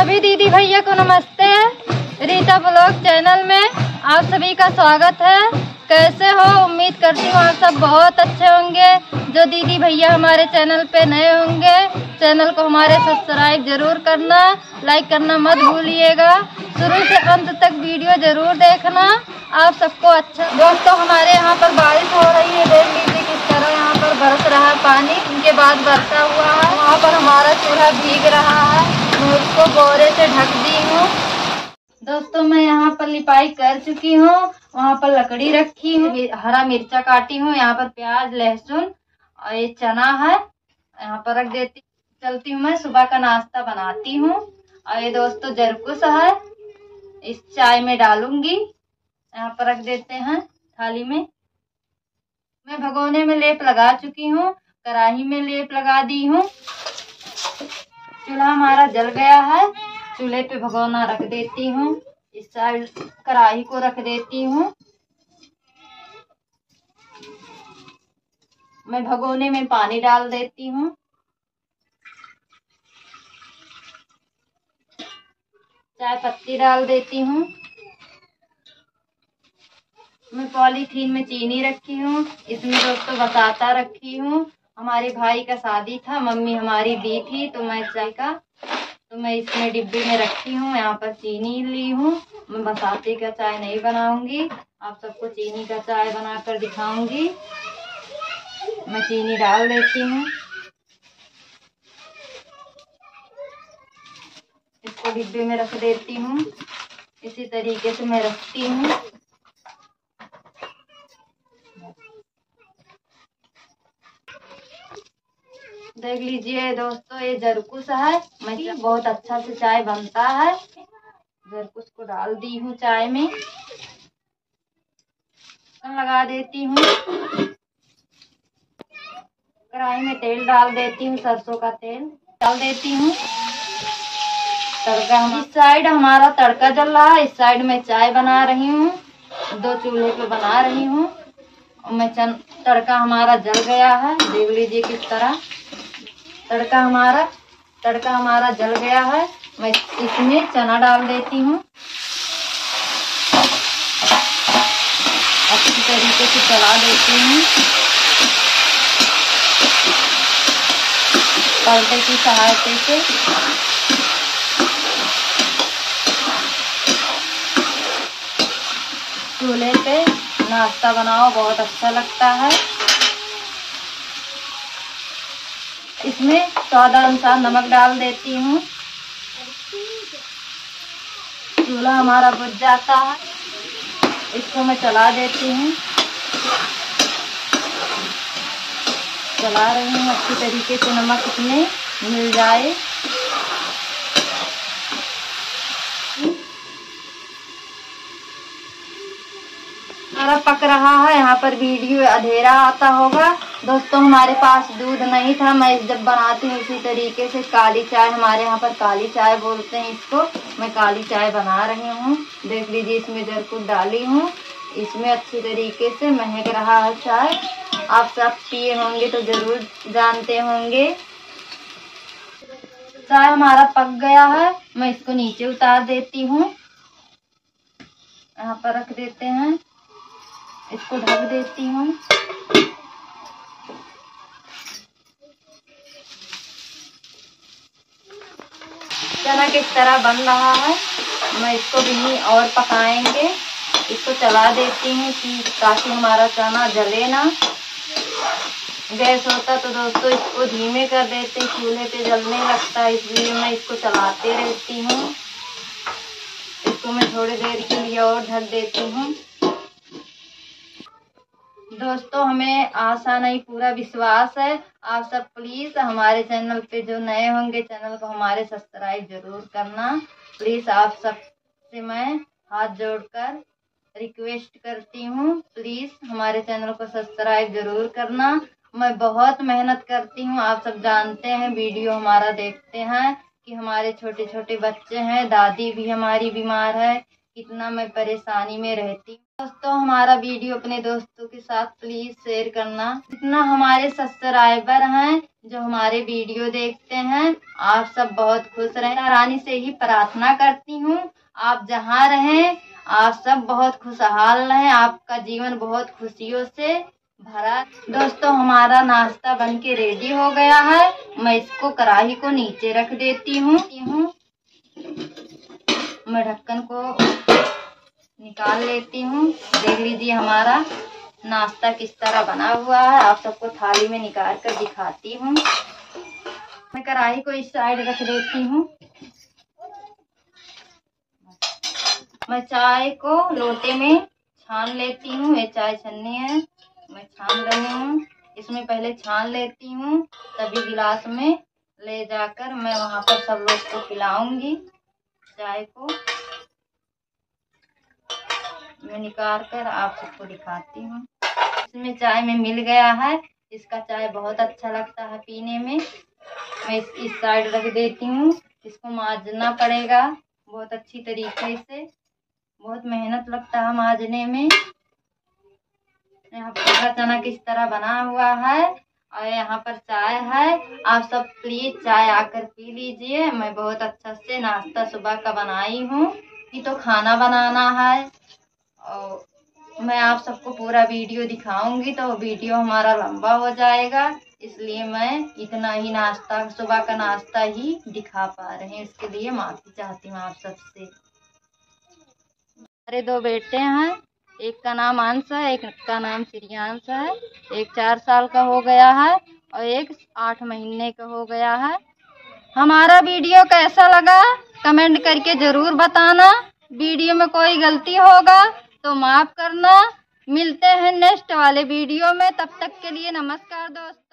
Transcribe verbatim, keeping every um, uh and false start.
सभी दीदी भैया को नमस्ते। रीता ब्लॉग चैनल में आप सभी का स्वागत है। कैसे हो? उम्मीद करती हूँ आप सब बहुत अच्छे होंगे। जो दीदी भैया हमारे चैनल पे नए होंगे, चैनल को हमारे सब्सक्राइब जरूर करना, लाइक करना मत भूलिएगा। शुरू से अंत तक वीडियो जरूर देखना। आप सबको अच्छा। दोस्तों, हमारे यहाँ पर बारिश हो रही है। देख लीजिए किस तरह यहाँ पर बरस रहा है पानी। इनके बाद बरसा हुआ है। वहाँ पर हमारा चूल्हा भीग रहा है। मैं उसको बोरे से ढक दी हूँ। दोस्तों, मैं यहाँ पर लिपाई कर चुकी हूँ। वहाँ पर लकड़ी रखी हूँ, हरा मिर्चा काटी हूँ, यहाँ पर प्याज लहसुन और ये चना है, यहाँ पर रख देती चलती हूँ। मैं सुबह का नाश्ता बनाती हूँ। और ये दोस्तों जरकुश है, इस चाय में डालूंगी। यहाँ पर रख देते हैं थाली में। मैं भगोने में लेप लगा चुकी हूँ, कढ़ाई में लेप लगा दी हूँ। चूल्हा हमारा जल गया है। चूल्हे पे भगोना रख देती हूँ। इस साइड कढ़ाई को रख देती हूँ। मैं भगोने में पानी डाल देती हूँ। चाय पत्ती डाल देती हूँ। मैं पॉलीथीन में चीनी रखी हूँ। इसमें दोस्तों बताता रखी हूँ। हमारे भाई का शादी था, मम्मी हमारी दी थी, तो मैं चाय का तो मैं इसमें डिब्बे में रखी हूँ। यहाँ पर चीनी ली हूँ। मैं बसाते का चाय नहीं बनाऊंगी, आप सबको चीनी का चाय बनाकर दिखाऊंगी। मैं चीनी डाल देती हूँ। इसको डिब्बे में रख देती हूँ। इसी तरीके से मैं रखती हूँ। देख लीजिए दोस्तों, ये जरकुश है। मैं बहुत अच्छा से चाय बनता है। जरकुश को डाल दी हूँ चाय में। लगा देती हूँ। कढ़ाई में तेल डाल देती हूँ, सरसों का तेल डाल देती हूँ। तड़का इस साइड हमारा तड़का जल रहा है, इस साइड में चाय बना रही हूँ। दो चूल्हे पे बना रही हूँ। मैं चन तड़का हमारा जल गया है। देख लीजिए किस तरह तड़का हमारा तड़का हमारा जल गया है। मैं इसमें चना डाल देती हूँ। अच्छी तरीके से चला देती हूँ। पलटे की सहायता से चूल्हे पे नाश्ता बनाओ, बहुत अच्छा लगता है। इसमें स्वाद अनुसार नमक डाल देती हूँ। चूल्हा हमारा बुझ जाता है। इसको मैं चला देती हूँ। चला रही हूँ अच्छी तरीके से, नमक इसमें मिल जाए। हमारा पक रहा है। यहाँ पर वीडियो अंधेरा आता होगा। दोस्तों, हमारे पास दूध नहीं था। मैं जब बनाती हूँ इसी तरीके से काली चाय, हमारे यहाँ पर काली चाय बोलते हैं इसको, मैं काली चाय बना रही हूँ। देख लीजिए, इसमें जरकुश डाली हूँ। इसमें अच्छी तरीके से महक रहा है चाय। आप सब पिए होंगे तो जरूर जानते होंगे। चाय हमारा पक गया है। मैं इसको नीचे उतार देती हूँ। यहाँ पर रख देते हैं। इसको ढक देती हूँ। चना किस तरह बन रहा है। मैं इसको भी और पकाएंगे। इसको चला देती हूँ कि ताकि हमारा चना जले ना। गैस होता तो दोस्तों इसको धीमे कर देते, चूल्हे पे जलने लगता है, इसलिए मैं इसको चलाते रहती हूँ। इसको मैं थोड़ी देर के लिए और ढक देती हूँ। दोस्तों, हमें आशा नहीं पूरा विश्वास है। आप सब प्लीज हमारे चैनल पे जो नए होंगे, चैनल को हमारे सब्सक्राइब जरूर करना। प्लीज आप सब से मैं हाथ जोड़कर रिक्वेस्ट करती हूँ। प्लीज हमारे चैनल को सब्सक्राइब जरूर करना। मैं बहुत मेहनत करती हूँ, आप सब जानते हैं, वीडियो हमारा देखते हैं कि हमारे छोटे छोटे बच्चे हैं, दादी भी हमारी बीमार है, कितना मैं परेशानी में रहती हूँ। दोस्तों हमारा वीडियो अपने दोस्तों के साथ प्लीज शेयर करना। जितना हमारे सब्सक्राइबर हैं जो हमारे वीडियो देखते हैं, आप सब बहुत खुश रहें। रानी से ही प्रार्थना करती हूँ आप जहाँ रहें आप सब बहुत खुशहाल रहें, आपका जीवन बहुत खुशियों से भरा। दोस्तों हमारा नाश्ता बनके रेडी हो गया है। मैं इसको कढ़ाई को नीचे रख देती हूँ। मैं ढक्कन को निकाल लेती हूँ। देख लीजिए हमारा नाश्ता किस तरह बना हुआ है। आप सबको थाली में निकाल कर दिखाती हूँ। मैं कढ़ाई को इस साइड रख देती हूँ। मैं चाय को लोटे में छान लेती हूँ। ये चाय छन्नी है, मैं छान रही हूँ। इसमें पहले छान लेती हूँ, तभी गिलास में ले जाकर मैं वहाँ पर सब लोग को पिलाऊंगी। चाय को मैं निकाल कर आप सबको दिखाती हूँ। इसमें चाय में मिल गया है। इसका चाय बहुत अच्छा लगता है पीने में। मैं इस, इस साइड रख देती हूँ। इसको मांजना पड़ेगा बहुत अच्छी तरीके से, बहुत मेहनत लगता है मांजने में। यहाँ पर चना किस तरह बना हुआ है और यहाँ पर चाय है। आप सब प्लीज चाय आकर पी लीजिए। मैं बहुत अच्छा से नाश्ता सुबह का बनाई हूँ। ये तो खाना बनाना है और मैं आप सबको पूरा वीडियो दिखाऊंगी तो वीडियो हमारा लंबा हो जाएगा, इसलिए मैं इतना ही नाश्ता सुबह का नाश्ता ही दिखा पा रहे हैं। इसके लिए माफी चाहती हूँ आप सबसे। हमारे दो बेटे हैं, एक का नाम अंश है, एक का नाम श्रियांश है। एक चार साल का हो गया है और एक आठ महीने का हो गया है। हमारा वीडियो कैसा लगा कमेंट करके जरूर बताना। वीडियो में कोई गलती होगा तो माफ करना। मिलते हैं नेक्स्ट वाले वीडियो में, तब तक के लिए नमस्कार दोस्तों।